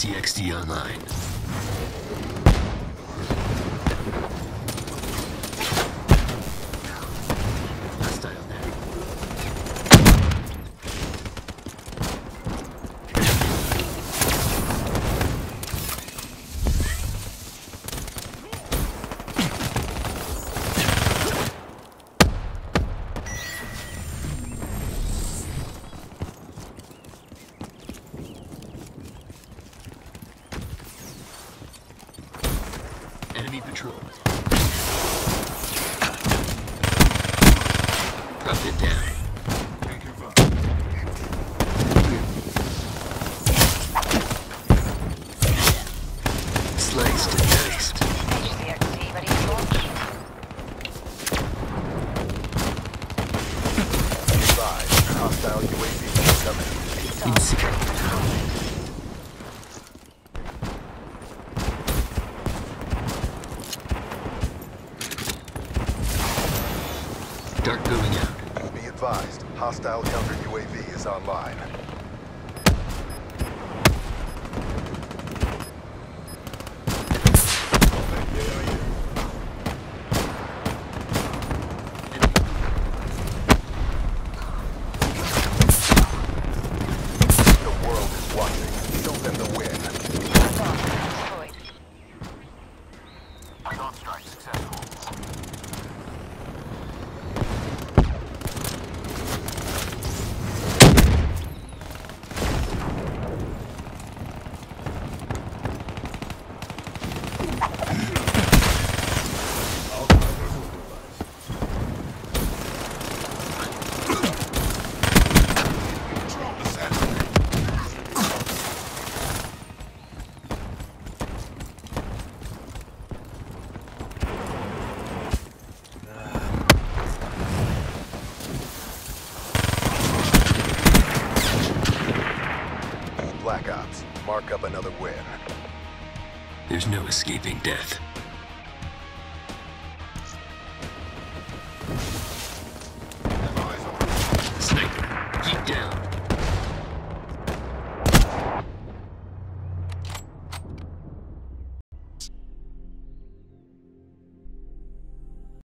CXD online. Hostile there. Enemy patrol. Drop it down. Sliced and diced. CXD ready to launch. Advise, hostile UAV incoming. Insecure. Dark going out. Be advised, hostile counter UAV is online. The world is watching. Show them the win. Destroyed. Dawn strike successful. Black Ops, mark up another win. There's no escaping death.